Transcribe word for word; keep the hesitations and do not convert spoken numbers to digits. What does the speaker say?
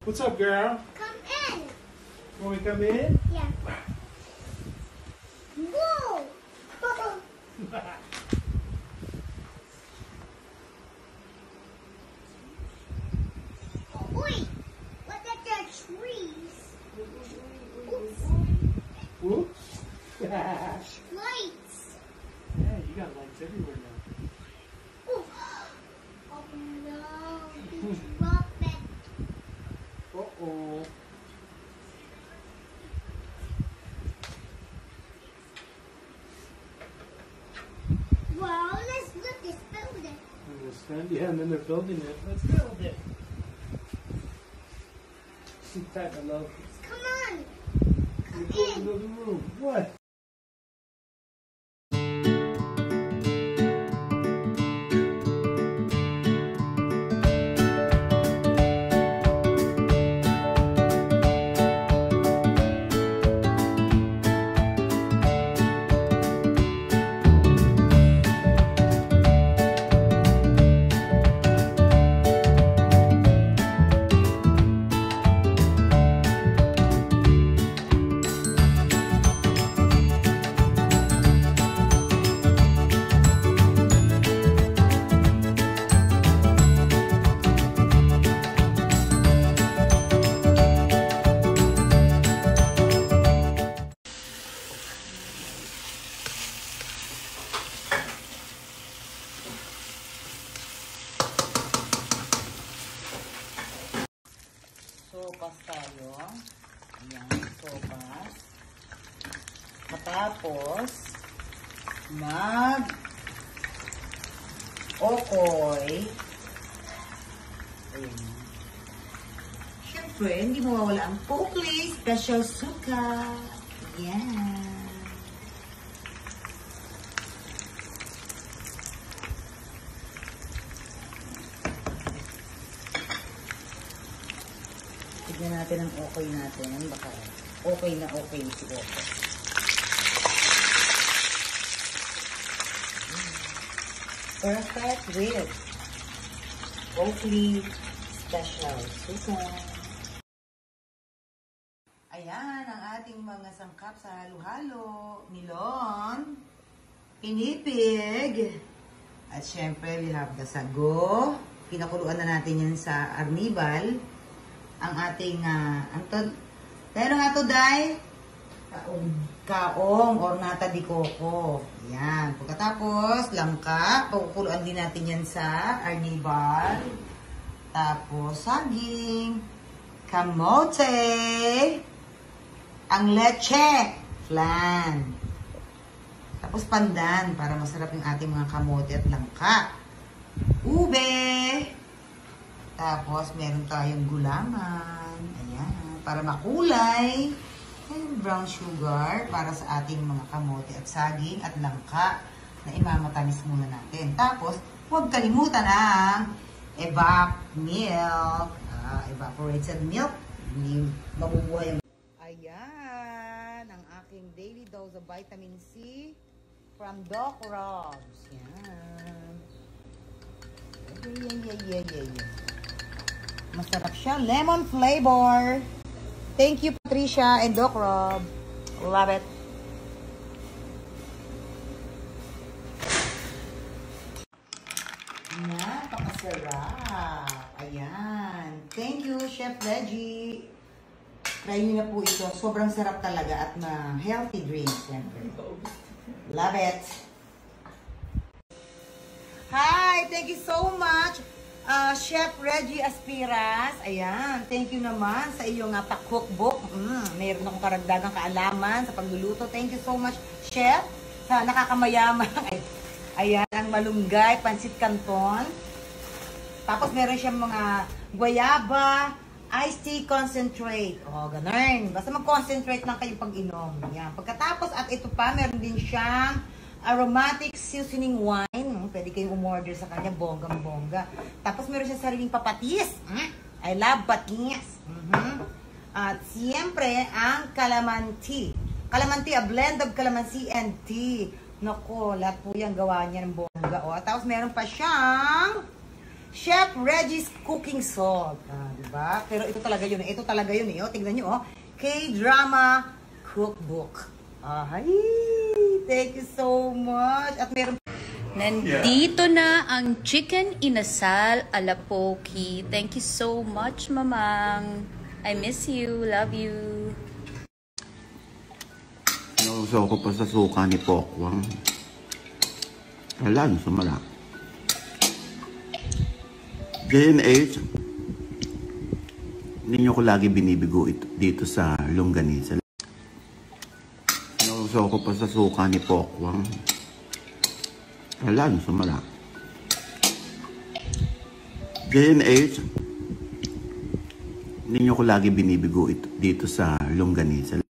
What's up, girl? Come in. Want me to come in? Yeah. Whoa! Oh, wait! Look at the trees. Oops. Whoops. Lights. Yeah, you got lights everywhere now. Ooh. Oh no! He dropped it. Uh-oh. Well, let's look this building. And we'll stand, yeah, and then they're building it. Let's build it. Sit tight, my love. Come on. We're Come going to in. the room. What? Sopas tayo. Ayan, sopas. Matapos, mag okoy. Ayan. Siyempre, hindi mawawala ang Pokely Special Suka. Ayan. Tignan natin ang okay natin. Baka okay na okay si Okoy. Perfect with Pokely Special Suka. Ayan ang ating mga sangkap sa halo-halo. Milon, pinipig, at syempre we have the sago. Pinakuluan na natin yan sa arnibal. Ang ating, uh, ang to, pero nga to, Day, kaong, kaong or nata di coco. Yan. Pagkatapos, langka. Pagkukuluan din natin yan sa arnibal. Tapos, saging, kamote, ang leche, flan. Tapos, pandan, para masarap yung ating mga kamote at langka. Ube. Tapos, meron tayong gulaman. Ayan. Para makulay. And brown sugar para sa ating mga kamote at saging at langka na imamatamis muna natin. Tapos, huwag kalimutan ang evap milk. Uh, evaporated milk. Hindi mabubuhay ang... Ayan. Ang aking daily dose of vitamin C from Doc Robs. Yan. Yeah, yeah, yeah, yeah, yeah. Masarap siya. Lemon flavor. Thank you, Patricia and Doc Rob. Love it. Napakasarap. Ayan. Thank you, Chef Reggie. Try nyo na po ito. Sobrang sarap talaga at na healthy drink. Siyempre. Love it. Hi! Thank you so much. Uh, Chef Reggie Aspiras, ayan, thank you naman sa iyong uh, pa-cookbook. Mm, mayroon akong karagdagang kaalaman sa pagluluto. Thank you so much, Chef, sa nakakamayaman. Ayan, ang malunggay, pansit canton. Tapos meron siyang mga guayaba, iced tea concentrate. O, ganun. Basta mag-concentrate lang kayo pag-inom. Ayan. Pagkatapos, at ito pa, meron din siyang aromatic seasoning wine. Pwede kayong umorder sa kanya, bonggang-bongga. Tapos meron siya sariling papatis. I love patis. Mm-hmm. At siyempre, ang calamansi. Calamansi, a blend of calamansi and tea. Nako, lahat po yan gawa niya ng bongga. O, tapos meron pa siyang Chef Reggie's Cooking Salt. Ah, diba? Pero ito talaga yun. Ito talaga yun eh. Oh, tignan nyo oh. K-Drama Cookbook. Ay, thank you so much. At meron... Nandito na ang chicken inasal ala poki. Thank you so much, Mamang. I miss you. Love you. Nauso ko pa sa suka ni Pokwang. Wala, sumala. J and H, hindi nyo ko lagi binibigo ito, dito sa longganisa. Nauso ko pa sa suka ni Pokwang. Wala, sumala. J and H, hindi nyo ko lagi binibigo ito, dito sa longganisa.